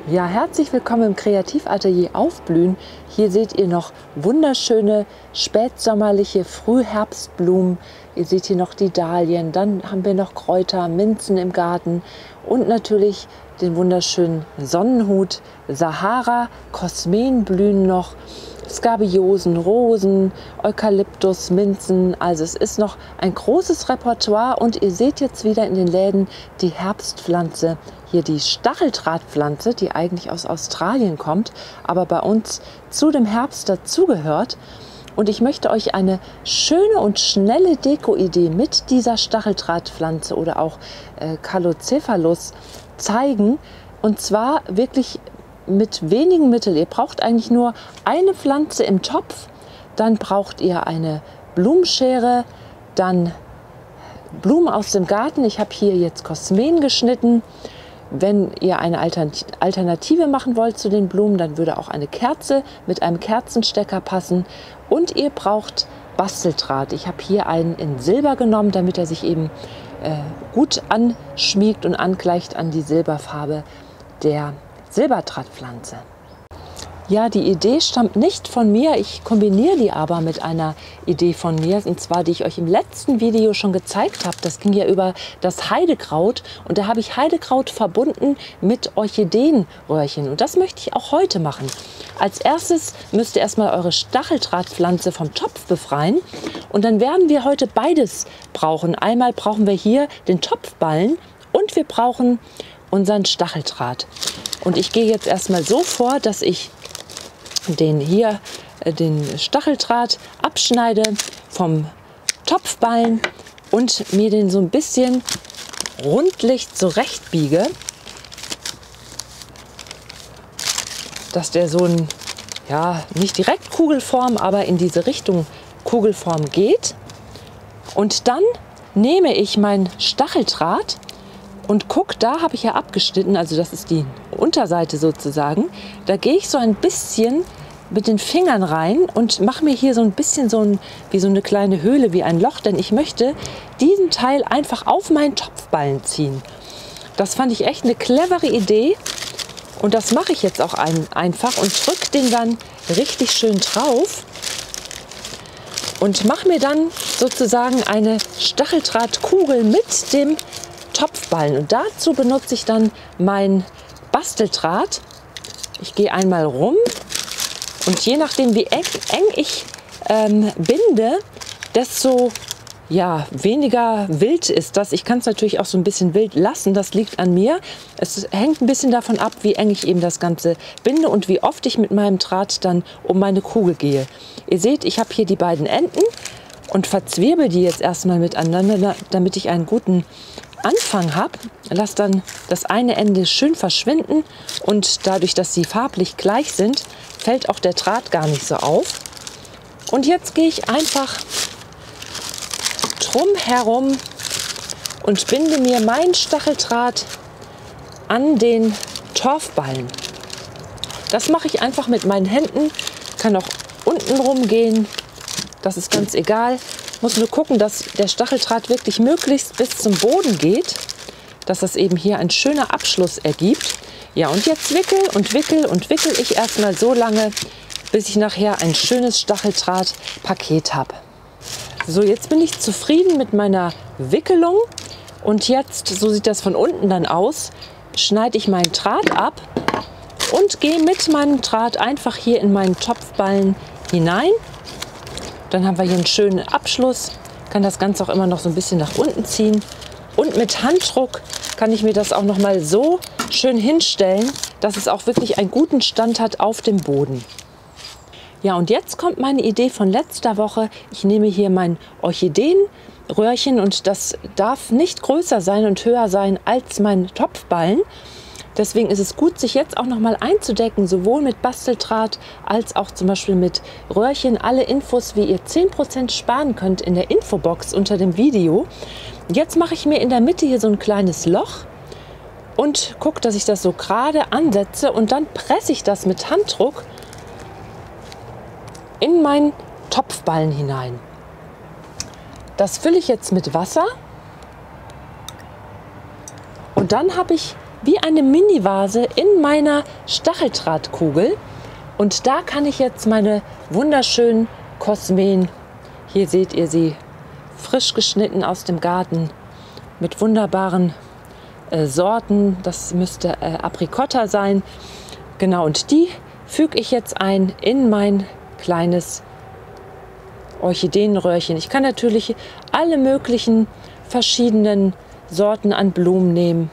Ja, herzlich willkommen im Kreativatelier Aufblühen. Hier seht ihr noch wunderschöne spätsommerliche Frühherbstblumen. Ihr seht hier noch die Dahlien, dann haben wir noch Kräuter, Minzen im Garten und natürlich den wunderschönen Sonnenhut, Sahara, Kosmen blühen noch, Skabiosen, Rosen, Eukalyptus, Minzen. Also es ist noch ein großes Repertoire und ihr seht jetzt wieder in den Läden die Herbstpflanze. Hier die Stacheldrahtpflanze, die eigentlich aus Australien kommt, aber bei uns zu dem Herbst dazugehört. Und ich möchte euch eine schöne und schnelle Deko-Idee mit dieser Stacheldrahtpflanze oder auch Calocephalus zeigen. Und zwar wirklich mit wenigen Mitteln. Ihr braucht eigentlich nur eine Pflanze im Topf, dann braucht ihr eine Blumenschere, dann Blumen aus dem Garten. Ich habe hier jetzt Kosmen geschnitten. Wenn ihr eine Alternative machen wollt zu den Blumen, dann würde auch eine Kerze mit einem Kerzenstecker passen. Und ihr braucht Basteldraht. Ich habe hier einen in Silber genommen, damit er sich eben gut anschmiegt und angleicht an die Silberfarbe der Silberdrahtpflanze. Ja, die Idee stammt nicht von mir, ich kombiniere die aber mit einer Idee von mir, und zwar die ich euch im letzten Video schon gezeigt habe. Das ging ja über das Heidekraut und da habe ich Heidekraut verbunden mit Orchideenröhrchen und das möchte ich auch heute machen. Als erstes müsst ihr erstmal eure Stacheldrahtpflanze vom Topf befreien und dann werden wir heute beides brauchen. Einmal brauchen wir hier den Topfballen und wir brauchen unseren Stacheldraht. Und ich gehe jetzt erstmal so vor, dass ich den Stacheldraht abschneide vom Topfballen und mir den so ein bisschen rundlich zurechtbiege, dass der so ein, ja, nicht direkt Kugelform, aber in diese Richtung Kugelform geht. Und dann nehme ich meinen Stacheldraht und guck, da habe ich ja abgeschnitten, also das ist die Unterseite sozusagen. Da gehe ich so ein bisschen mit den Fingern rein und mache mir hier so ein bisschen wie so eine kleine Höhle, wie ein Loch, denn ich möchte diesen Teil einfach auf meinen Topfballen ziehen. Das fand ich echt eine clevere Idee und das mache ich jetzt auch einfach und drücke den dann richtig schön drauf und mache mir dann sozusagen eine Stacheldrahtkugel mit dem Topfballen und dazu benutze ich dann mein Basteldraht. Ich gehe einmal rum und je nachdem wie eng ich binde, desto weniger wild ist das. Ich kann es natürlich auch so ein bisschen wild lassen, das liegt an mir. Es hängt ein bisschen davon ab, wie eng ich eben das Ganze binde und wie oft ich mit meinem Draht dann um meine Kugel gehe. Ihr seht, ich habe hier die beiden Enden und verzwirbel die jetzt erstmal miteinander, damit ich einen guten Anfang habe. Lass dann das eine Ende schön verschwinden und dadurch, dass sie farblich gleich sind, fällt auch der Draht gar nicht so auf. Und jetzt gehe ich einfach drum herum und binde mir meinen Stacheldraht an den Torfballen. Das mache ich einfach mit meinen Händen, kann auch unten rumgehen, das ist ganz egal. Muss nur gucken, dass der Stacheldraht wirklich möglichst bis zum Boden geht, dass das eben hier ein schöner Abschluss ergibt. Ja, und jetzt wickel und wickel und wickel ich erstmal so lange, bis ich nachher ein schönes Stacheldrahtpaket habe. So, jetzt bin ich zufrieden mit meiner Wickelung und jetzt, so sieht das von unten dann aus, schneide ich meinen Draht ab und gehe mit meinem Draht einfach hier in meinen Topfballen hinein. Dann haben wir hier einen schönen Abschluss, kann das Ganze auch immer noch so ein bisschen nach unten ziehen. Und mit Handdruck kann ich mir das auch noch mal so schön hinstellen, dass es auch wirklich einen guten Stand hat auf dem Boden. Ja, und jetzt kommt meine Idee von letzter Woche. Ich nehme hier mein Orchideenröhrchen und das darf nicht größer sein und höher sein als mein Topfballen. Deswegen ist es gut, sich jetzt auch noch mal einzudecken, sowohl mit Basteldraht als auch zum Beispiel mit Röhrchen. Alle Infos, wie ihr 10% sparen könnt, in der Infobox unter dem Video. Jetzt mache ich mir in der Mitte hier so ein kleines Loch und gucke, dass ich das so gerade ansetze und dann presse ich das mit Handdruck in meinen Topfballen hinein. Das fülle ich jetzt mit Wasser und dann habe ich wie eine Mini-Vase in meiner Stacheldrahtkugel. Und da kann ich jetzt meine wunderschönen Kosmeen, hier seht ihr sie, frisch geschnitten aus dem Garten, mit wunderbaren Sorten. Das müsste Aprikotta sein. Genau, und die füge ich jetzt ein in mein kleines Orchideenröhrchen. Ich kann natürlich alle möglichen verschiedenen Sorten an Blumen nehmen.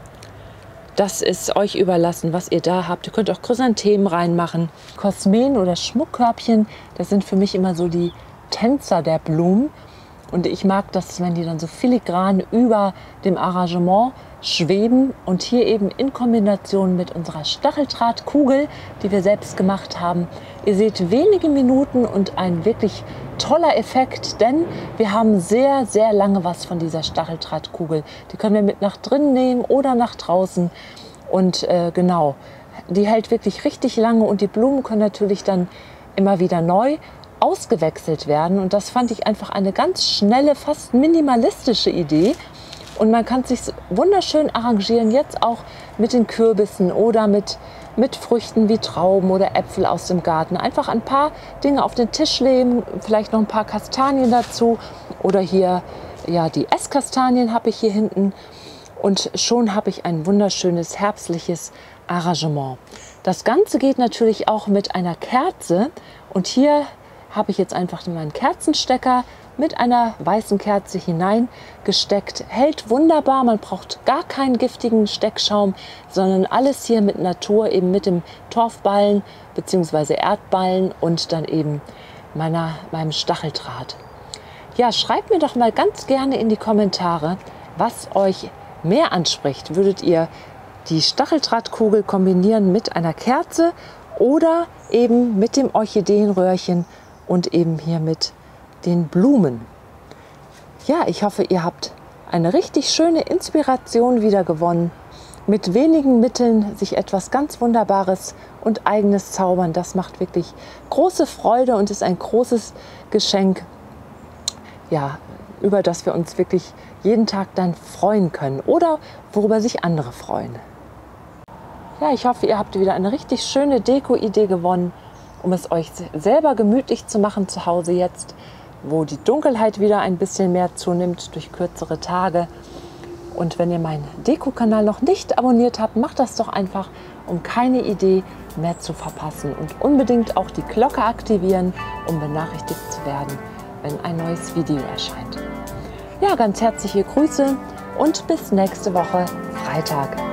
Das ist euch überlassen, was ihr da habt. Ihr könnt auch Chrysanthemen reinmachen. Kosmeen oder Schmuckkörbchen, das sind für mich immer so die Tänzer der Blumen. Und ich mag das, wenn die dann so filigran über dem Arrangement schweben und hier eben in Kombination mit unserer Stacheldrahtkugel, die wir selbst gemacht haben. Ihr seht wenige Minuten und ein wirklich toller Effekt, denn wir haben sehr, sehr lange was von dieser Stacheldrahtkugel. Die können wir mit nach drinnen nehmen oder nach draußen und genau, die hält wirklich richtig lange und die Blumen können natürlich dann immer wieder neu ausgewechselt werden und das fand ich einfach eine ganz schnelle, fast minimalistische Idee. Und man kann es sich wunderschön arrangieren, jetzt auch mit den Kürbissen oder mit Früchten wie Trauben oder Äpfel aus dem Garten. Einfach ein paar Dinge auf den Tisch legen, vielleicht noch ein paar Kastanien dazu. Oder hier, ja, die Esskastanien habe ich hier hinten. Und schon habe ich ein wunderschönes herbstliches Arrangement. Das Ganze geht natürlich auch mit einer Kerze. Und hier habe ich jetzt einfach meinen Kerzenstecker mit einer weißen Kerze hineingesteckt. Hält wunderbar, man braucht gar keinen giftigen Steckschaum, sondern alles hier mit Natur, eben mit dem Torfballen bzw. Erdballen und dann eben meinem Stacheldraht. Ja, schreibt mir doch mal ganz gerne in die Kommentare, was euch mehr anspricht. Würdet ihr die Stacheldrahtkugel kombinieren mit einer Kerze oder eben mit dem Orchideenröhrchen und eben hier mit den Blumen? Ja, ich hoffe, ihr habt eine richtig schöne Inspiration wieder gewonnen. Mit wenigen Mitteln sich etwas ganz Wunderbares und Eigenes zaubern, das macht wirklich große Freude und ist ein großes Geschenk, ja, über das wir uns wirklich jeden Tag dann freuen können oder worüber sich andere freuen. Ja, ich hoffe, ihr habt wieder eine richtig schöne Deko-Idee gewonnen, um es euch selber gemütlich zu machen zu Hause jetzt, wo die Dunkelheit wieder ein bisschen mehr zunimmt durch kürzere Tage. Und wenn ihr meinen Deko-Kanal noch nicht abonniert habt, macht das doch einfach, um keine Idee mehr zu verpassen. Und unbedingt auch die Glocke aktivieren, um benachrichtigt zu werden, wenn ein neues Video erscheint. Ja, ganz herzliche Grüße und bis nächste Woche Freitag.